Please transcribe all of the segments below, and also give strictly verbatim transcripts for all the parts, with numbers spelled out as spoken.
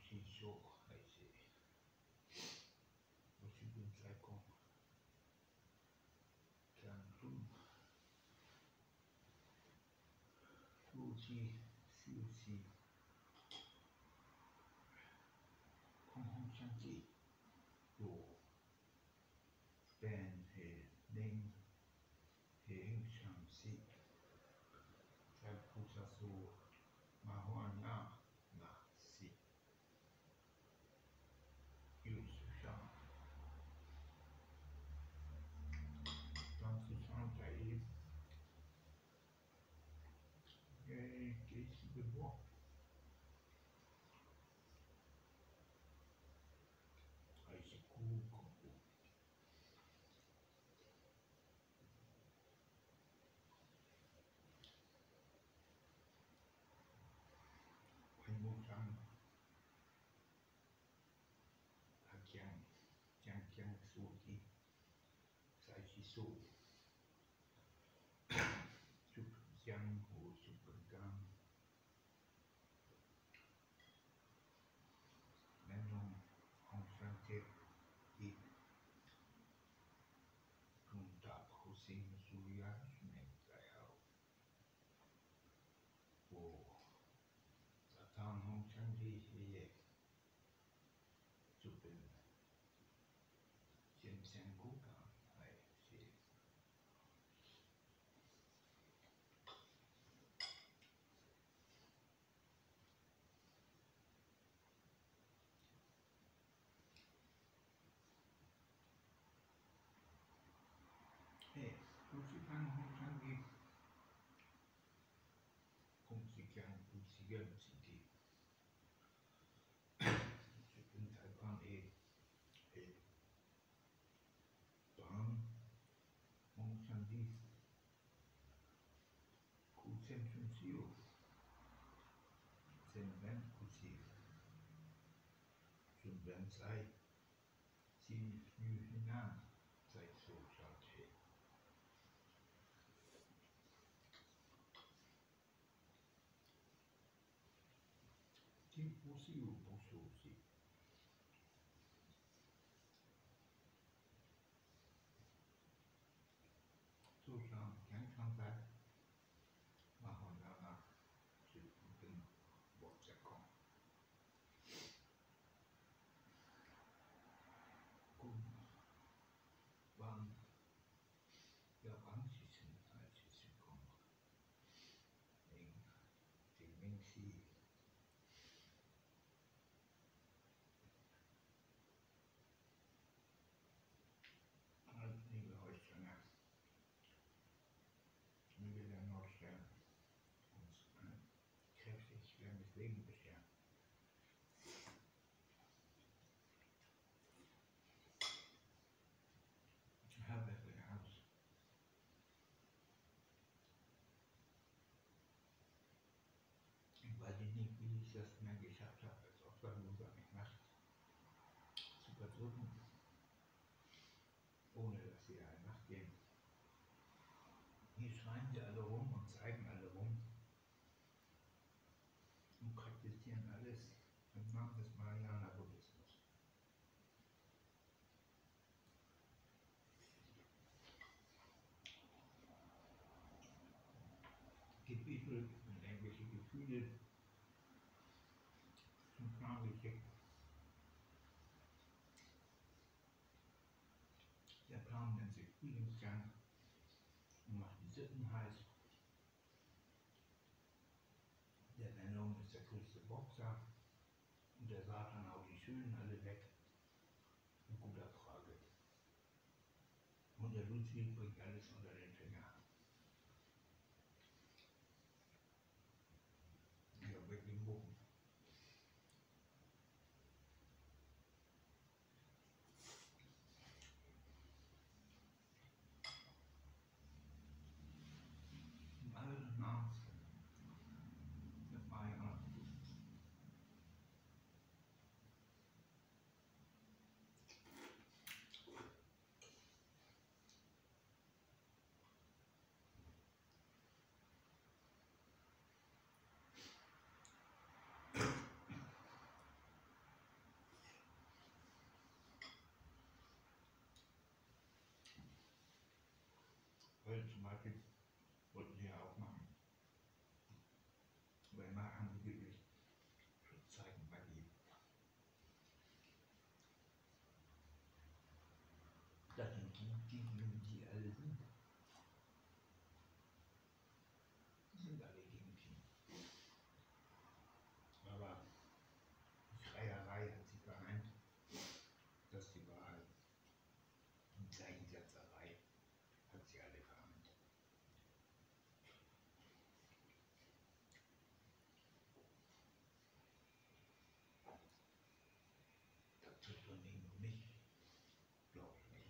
Shisho, I say. What you been psycho? Can do. Fuji, Fuji. Kong Hong Shanti. Yo. Ben, he, name, he, Hing Shanti. Tag Pusa so. Mahuana, na, si. Use Shang. Dans ce chantier, et qu'est-ce que bon? I see cool combo. When you come, I can, can, can, so, he, I see so. Super young or super gun. Menon, Hong Shanti, he, Kuntap, Hossein, Surya, Snake, Gayao. Oh, Satan, Hong Shanti, he, super, Jen Sen Kuka, I see. Hey, Kusikan, Hong Shanti, Kusikan, Kusikan, City. Super Taiwan, eh, eh, Bang, Hong Shanti, Kusen Sensio, Sen Ben Kusi, Sun Ben Sai, Xin Yu Hinan, Sai So Shanti. Tim Pusi, Pusi, so Shan, Yang Shan Bai, Mahonana, Super, what's a con? Kun, Wan, Ja, Wang Shishin, I Shishin Kong, Ning, Ting Ming Si, liebe Holsteiner, wir will ja Nordstern uns ein kräftig langes Leben bescheren. Habe gehabt. Ich weiß nicht, wie ich das mehr geschafft habe, als Obdachloser eine Nacht zu verdrücken, ohne dass sie eine Nacht gehen. Hier schreien sie alle rum und zeigen alle rum und praktizieren alles im Namen des Mahayana-Buddhismus. Gebiete und irgendwelche Gefühle zum Plan geschickt. Der Plan nennt sich Frühlingsgang und macht die Sitten heiß. Der Venom ist der größte Boxer und der Satan haut die Schönen alle weg. Eine gute Frage. Und der Ludwig bringt alles unter den Finger. Ja, wirklich Mucken. Alles nach das Mahayana. heute zum Beispiel wollten sie ja auch machen. Weil mal angeblich schon zeigen, weil die, dass die, die, die, die alle sind, sind alle gegen die. Aber die Schreierei hat sie vereint, dass die Wahl, die Zeichensetzerei hat sie alle vereint. Das trifft doch nicht nur mich, glaube ich nicht.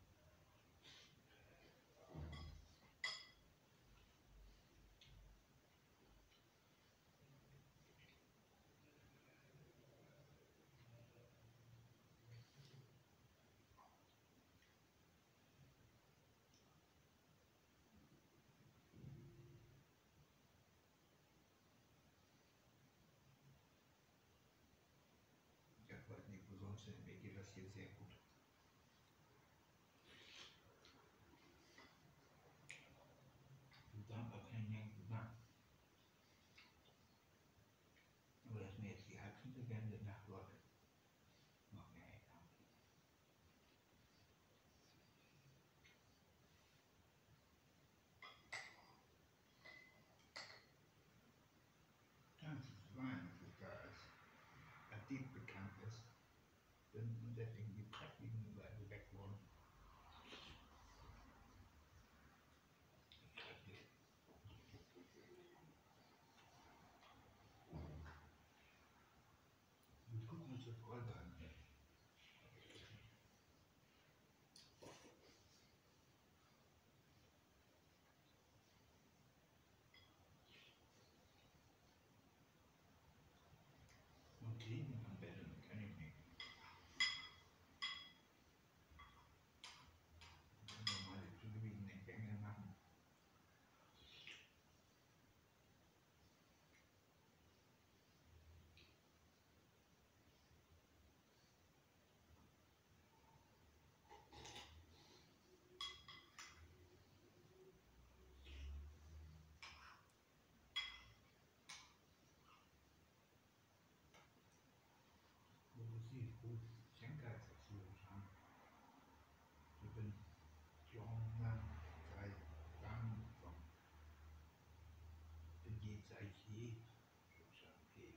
Ich weiß nicht, wo sonst hin, mir geht das hier sehr gut. Da haben wir keinen Janken gemacht. Aber dass mir jetzt die Halbstunde während der Nacht läuft, macht mir echt Angst. Tanzen zu weinen, dass es da als Athlet bekannt ist, dann sind deswegen die Praktiken überall weg worden. Schrecklich. Wir gucken uns das Räuber an. Und Kleben am Bett, das kann ich nicht. Normale zugewiesene Gänge machen. Wo sie gut Schenkerserziehung haben. Ich bin Johanna sei Rahmen vom Begeht sei je, sozusagen je.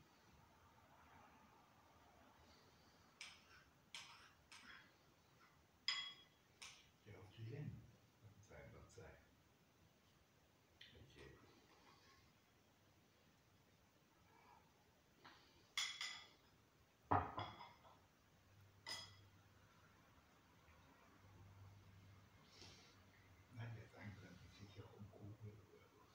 Der auf die Länge, was sei, was sei. Welche hätte ja sein können, sicher um Kugel oder so.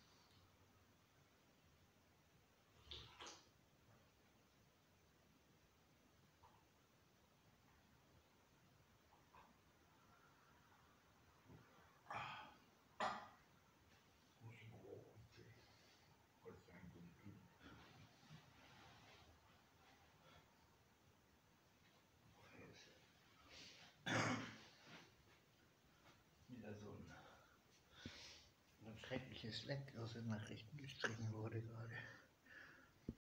Muss ich hoch und sehen. Was sein so ein Typ. Wieder so ein, so ein schreckliches Leck aus den Nachrichten gestrichen wurde gerade.